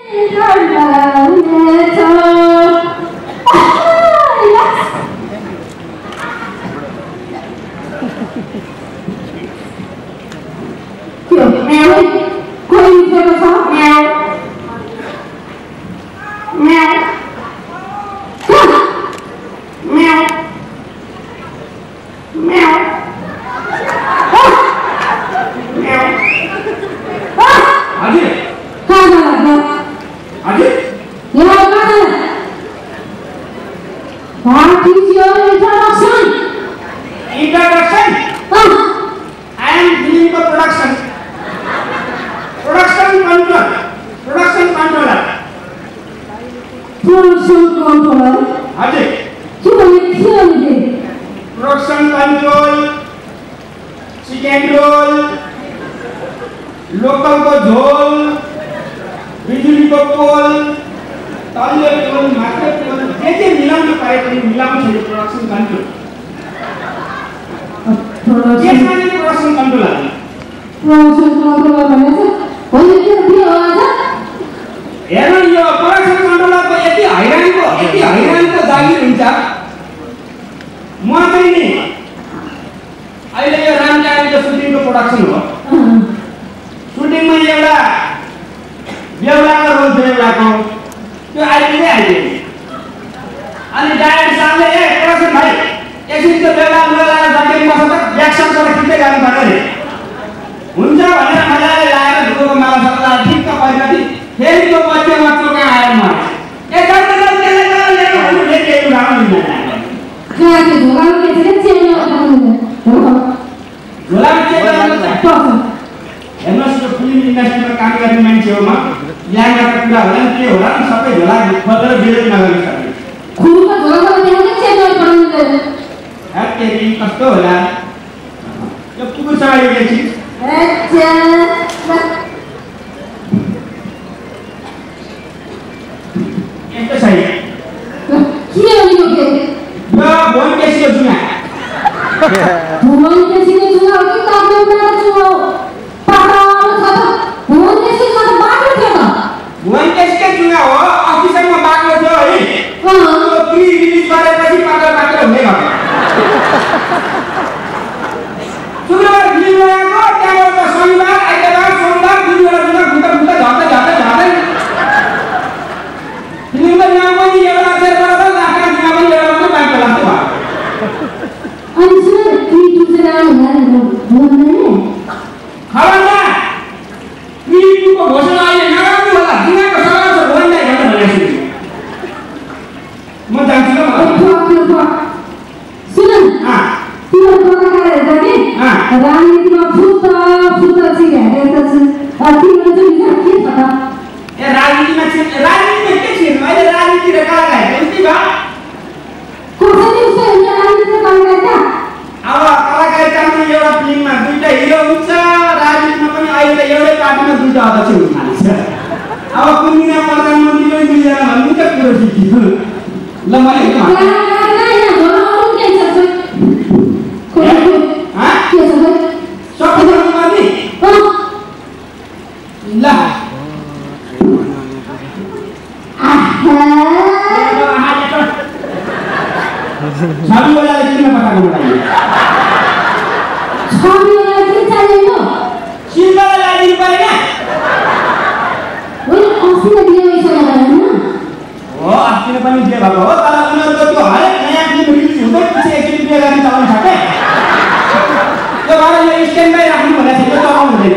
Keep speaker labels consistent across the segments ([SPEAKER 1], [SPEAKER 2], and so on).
[SPEAKER 1] Kiểu mèo ấy, quên cho nó chó mèo, mèo, mèo, mèo, mèo,
[SPEAKER 2] Aji,
[SPEAKER 1] kau dah ada,
[SPEAKER 2] Aji,
[SPEAKER 1] ya kau dah. What is your introduction?
[SPEAKER 2] introduction. I am doing the production. Production control. Production controller.
[SPEAKER 1] Production controller.
[SPEAKER 2] Aji,
[SPEAKER 1] Cuma ni ni.
[SPEAKER 2] production control, chicken roll, local को झोल, बिजली को पोल, ताले पोल, market पोल, ये मिलान में पाए तो मिलान में production control. ये सारे production controller.
[SPEAKER 1] Production controller mana tu? Oh ini dia ada.
[SPEAKER 2] हेर्नु यो प्रोडक्सन कन्ट्रोलरको यति हैरानको जागिर हुन्छ म चाहिँ नि अहिले यो रामचारीको सुटिङको प्रोडक्सन हो सुटिङमा एउटा बेहुलाको रोल थियो एउटाको त्यो अहिले अनि डाइरेक्टर साहबले ए प्रोडक्सन भाइ एकछिन त्यो बेहुला लगाएर जग्गा बस्छ त ब्याकसन गरेर खिच्दै गर्नु पर्छ नि हुन्छ भनेर मजाले लाएर ढुकुको माला सक्ला ठिक्क परिणति फेरि त्यो बच्चा मात्र कहाँ आयो म ए जल्दी त्यसलाई गरेर लिएर भन्नु फेरि एक उठाउनु नि
[SPEAKER 1] Kau tu orang ni saya cakap apa ni?
[SPEAKER 2] झोलामा के गर्नु हेर्नुहोस् यो फिल्म इन्डस्ट्रीमा काम गर्ने मान्छे हो म यहाँको कुरा होला नि के होला नि सबै झोला खोलेर बिल्डिङ नगर्नु सक्ने
[SPEAKER 1] Kau tu orang ni saya cakap apa ni?
[SPEAKER 2] हेरी कस्तो होला यो कुकुरसँग यो एकछिन
[SPEAKER 1] Aja.
[SPEAKER 2] यस्तो छैन
[SPEAKER 1] Kira ni okey.
[SPEAKER 2] यो भोन केसीको जुना
[SPEAKER 1] Bukan ke sini juga kita benar juga. Paham tak? Bukan ke sini kita baru kita.
[SPEAKER 2] भोन केसीको जुना हो अफिसमा बाक्लो थियो है त्यो प्री रिलिज गरेपछि पागल हुँदै गयो शुक्रबार फिल्म लगाएको त्यहाँबाट शनिबार आइतबार सोमबार दुईवटा जुना घुम्दा झर्दै फिल्मको नाम पनि एउटा अक्षरबाट छ लाखा जुना पनि एउटा मात्रै बाँकी लाग्छ भयो
[SPEAKER 1] Ani sini itu sedang bukan ni.
[SPEAKER 2] खबरदार प्रीको घोषणा अहिले नगर्नु होला जुनाको सवाल छ भोइँदै भनेर भनेको म जान्छु ल
[SPEAKER 1] Apa? Sini. Tiada perkara lagi. Rangi tiada futa sih ada tu. Tiada tu bisa kita.
[SPEAKER 2] ए राजनीतिमा के छिर्नु अहिले राजनीति र कलाकार के भयो
[SPEAKER 1] Kau sini usah rangi tu kalau ada.
[SPEAKER 2] अब कलाकारितामा एउटा फिल्ममा दुईटा हिरो हुन्छ राजनीतिमा पनि अहिले एउटै पार्टीमा दुईटा अध्यक्ष हुन थालेछ अब कुनै प्रधानमन्त्री पनि मिलेन भन्नु त कुरो सिकियो ल मैले के भन्छु सबै गर्नुपर्ने ल छवि वाला किन पठाएको मलाई
[SPEAKER 1] छवि वाला के चाहियो
[SPEAKER 2] सिलवाला ल्याइदिनु परेन
[SPEAKER 1] वो अस्ति दिए वैसा लगा है ना
[SPEAKER 2] हो अस्ति पनि जे भएको हो तर उनीहरुको त्यो हरेक नयाँ फिल्म रिलिज हुँदै पछि एकचोटि बिहे गर्ने चलन छ के त्यो भएर यो स्ट्यान्ड बाइ राख्नु भनेको छ त्यो चलाउनु हुँदैन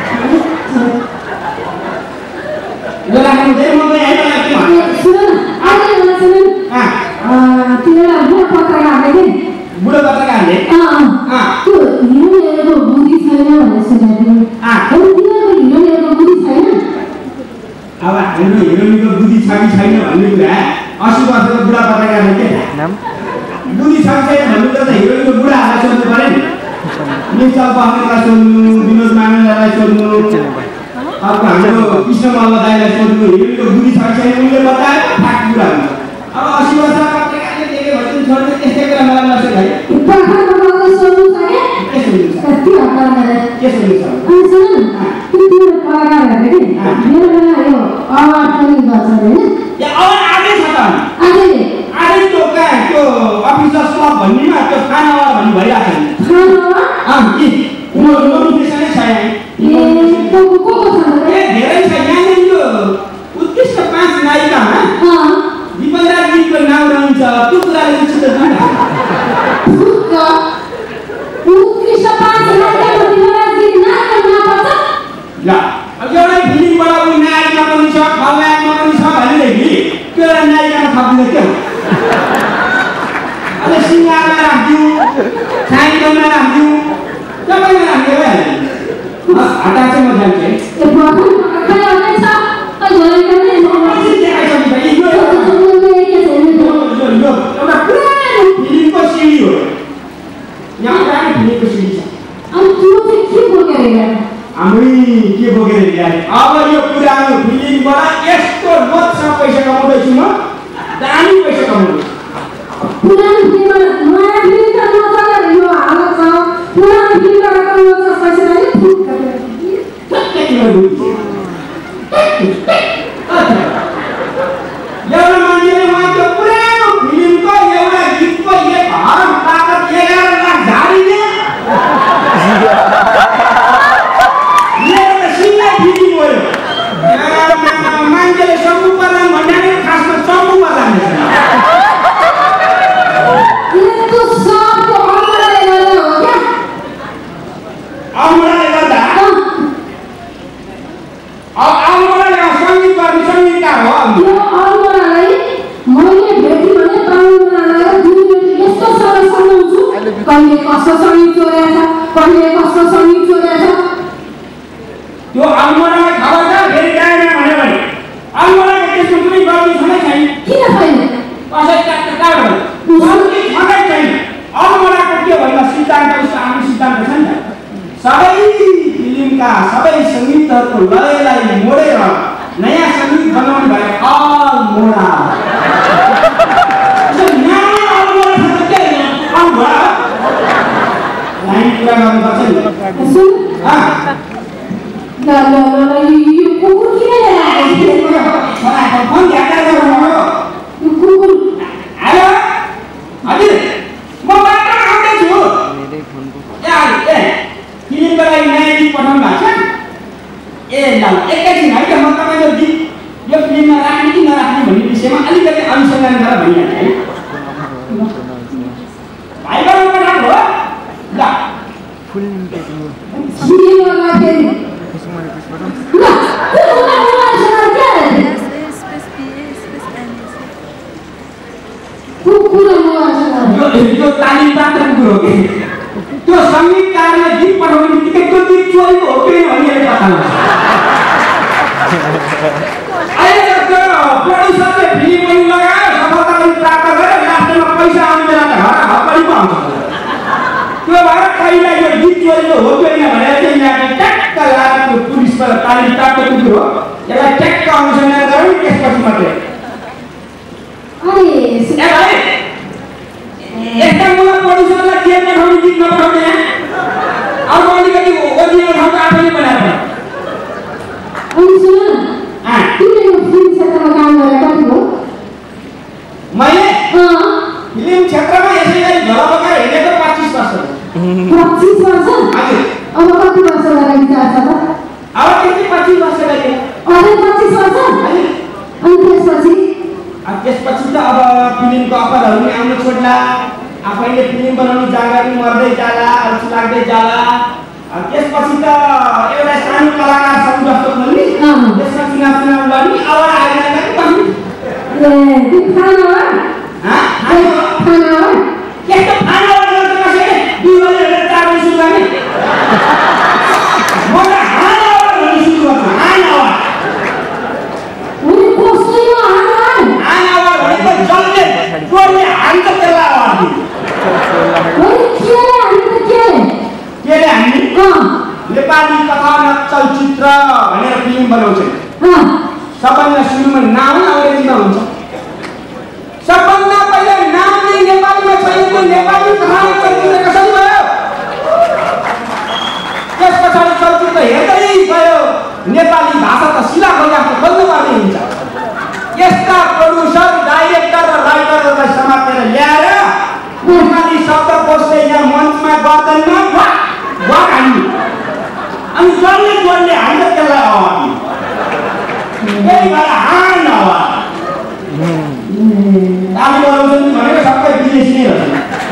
[SPEAKER 2] यो राख्नु हुँदैन म पनि हैन के भन्नु
[SPEAKER 1] सुन आगे वाला सुन तिनीहरु बुढो पत्रकारले के
[SPEAKER 2] बुढो पत्रकारले
[SPEAKER 1] त्यो हिरोहरूको बुद्धि छैन भनेर सुनेको हो तिनीहरुको हिरोहरूको बुद्धि छैन
[SPEAKER 2] अब हाम्रो हिरोइनको बुद्धि छ कि छैन भन्ने कुरा 80 वर्षको बुढा पत्रकारले के बुद्धि छ कि छैन भन्नु त हिरोइनको बुढाहरूलाई सोध्नु पर्यो नि निश्चल बहादुरलाई सोध्नु विनोद मानन्दलाई सोध्नु अर्को हाम्रो कृष्ण मल्ल दाइलाई सोध्नु हिरोइनको बुद्धि छ कि छैन उनले बताए थाक कुरा हुन्छ अब 80 वर्ष पत्रकारले देखे भने छोड्नु त्यस्तै कुरा मलाई नसोध है
[SPEAKER 1] पत्रकारले सोध्नु छ
[SPEAKER 2] के सोध्नु छ
[SPEAKER 1] कति हप्तामा
[SPEAKER 2] के सोध्नु छ
[SPEAKER 1] सुन तिनीहरु पत्रकारहरूले के मेरो यो पनि गर्छ हैन
[SPEAKER 2] या अब आजै छ त आजै त्यो अफिसर्स क्लब भन्नेमा त्यो खानावाला भन्ने भइरहेको छ नि नोटिफिकेसनै छ यहाँ धेरै छ यहाँनिर यो उत्कृष्ट 5 नायिकामा विपन्दा गीतको नाम रहन्छ त्यो कुराले चित्त जान्छ
[SPEAKER 1] उत्कृष्ट 5 नायिकाको विपन्दा गीत नाम पर्छ
[SPEAKER 2] ल अब एउटा फिल्मबाट उनी नायिका पनि छ खलनायकमा पनि छ भनेदेखि त्यो एउटा नायिकामा थपिँदै के हो अझै सिङ्गारमा राखिदिउँ साइकलमा राखिदिउँ सबैमा राखिदियो भइहाल्यो हटा चाहिँ म जान्छु एउटा पुरानो फिल्मको सिडी हो यहाँ पुरानो फिल्मको सिडी छ हामी के बोकेर ल्याए अब यो पुरानो फिल्मबाट यस्तो मजा पैसा कमाउँदैछु म दामी पैसा कमाउँदैछु
[SPEAKER 1] पुरानो फिल्मबाट नयाँ फिल्म त नचलेर यो हालत छ पुरानो फिल्मबाट कमाउँछ पैसा पनि फुट
[SPEAKER 2] एउटा मान्छेले उहाँको पुरानो फिल्मको एउटा गीतको 1 हरम ताकत 11 लाख झारिदिए मान्छेले शम्भु प्रधान भन्नाले खासमा शम्भु प्रधान अमराले गर्दा अमराले सङ्गीत गर्ने सङ्गीतकार हो
[SPEAKER 1] यो अमरालाई मैले भेटी भने पाउनालाई यस्तो सरल सम्झाउँछु कहिले कस्तो सङ्गीत चोरेछ कहिले कस्तो सङ्गीत चोरेछ
[SPEAKER 2] त्यो अमरालाई खबर छ फेरि गाएन भन्यो भने अमराले त्यसको कुनै गल्ती छैन
[SPEAKER 1] किन छैन
[SPEAKER 2] कसै काट गल्ती छँदै छैन अमराको के भन्दा सिद्धान्त उसको आफ्नो सिद्धान्त छ नि सबै फिल्मका सबै सङ्गीतहरूको लयलाई मोडेर नयाँ सङ्गीत बनाउनु भए अल मोडा लाइन पुरा गर्नुपर्छ नि
[SPEAKER 1] यो कुकुर किन
[SPEAKER 2] फोन ध्यान
[SPEAKER 1] यो कुकुर
[SPEAKER 2] हेलो हजुर म बाटोमा आउँदैछु फिल्मको लागि नयाँ गीत पठाउनु भएको छ ए ल एकैछिन है त म तपाईँको गीत यो फिल्ममा राख्ने कि नराख्ने भन्ने विषयमा अलिकति अनुसन्धान गरेर भनिहाल्छु है भाइबाट पठाएको हो ल यो तालिम प्राप्त कुरो हो त्यो सङ्गीतकारले गीत पठाउने बित्तिकै त्यो गीत चोरीको हो कि भन्ने पत्ता लाग्छ अहिले त्यो प्रड्युसरले फिल्म पनि लगायो सफलता पनि प्राप्त गर्यो लास्टमा पैसा आउने बेला त हप्पडी पो आउँछ त्यो भएर पहिला यो गीत चोरीको हो कि होइन भनेर चाहिँ यहाँको ट्याक्क लागेको पुलिसबाट तालिम प्राप्त कुरो हो यसलाई ट्याक्क अनुसन्धान गरौँ त्यसपछि मात्रै यस्ता मलाई प्रड्युसरलाई के पठाउने गीत नपठाउने अर्को अलिकति ओरिजिनल ठाउँको आफैले बनाएर मैले फिल्म क्षेत्रमा यसै गरी झोला बोकेर हिँडेको 25 वर्ष
[SPEAKER 1] 25 वर्ष
[SPEAKER 2] हजुर
[SPEAKER 1] अब कति वर्ष लाग्यो विचार छ त
[SPEAKER 2] अब त्यति 25 वर्ष लाग्यो
[SPEAKER 1] अझै 25 वर्ष अनि
[SPEAKER 2] त्यसपछि त अब फिल्मको अफरहरू नि आउन छोड्ला आफैले फिल्म बनाउनु जाँगरी मर्दै जाला अल्छी लाग्दै जाला त्यसपछि त एउटा सानो कलाकार सङ्घ जस्तो खोल्ने त्यसमा चुनाव लड्ने आवाज आएन पनि यस्तो फानावार गर्छ कसैले 2 बजे 4 बजे सुरु गर्ने म त हानावार भन्ने सुरु गर्छु हानावार जल्दी जोडले हान्छ त्यसलाई आवाज केले हामी नेपाली कथानक चलचित्र भनेर फिल्म बनाउँछ सबभन्दा सुरुमा नाम अङ्ग्रेजीमा हुन्छ सबभन्दा पहिला नाम नै नेपालीमा छैन नेपाली कथानक चलचित्र कसरी भयो त्यस पछाडि चलचित्र हेर्दै गयो नेपाली भाषा त शिला खोला खोल्नु पर्ने हुन्छ त्यही भएर हान नवा दामी बनाउँछ नि भनेको सबै विदेशी नै रहेछ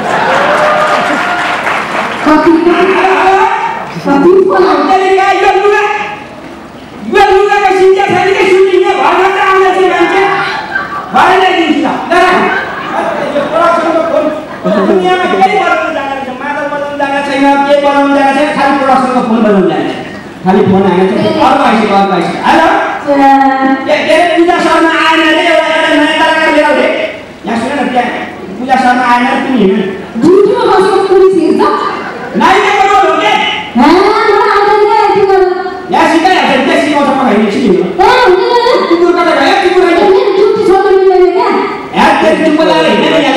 [SPEAKER 2] यो लुगाको सिन्जा फेरिकै सुटिङमा भर्खर आउँदैछ मान्छे भरे नै दिन्छ दुनियाँमा केही बनाउनु जाने छैन मादल बनाउनु जाने छैन के बनाउनु जाने छैन खालि प्रोडक्सनको फोन बनाउनु जाने खालि फोन आएन अर्को आइसक्यो हेलो के पूजा शर्मा आएन रे एउटा नयाँ कलाकार लिएर आउने यहाँ सुन न त्यहाँ पूजा शर्मा आएन तिमी हिँड
[SPEAKER 1] झुटो बसेको पुलिस हेर्छ
[SPEAKER 2] नाइको रोल हो के यहाँ सिकाइहाल्छ त्यहाँ सिकाउँछ मलाई हिँड्छु कुकुर कता गयो कुकुर यहाँ त्यहाँ चुप्पो लगाएर हिँड्दैन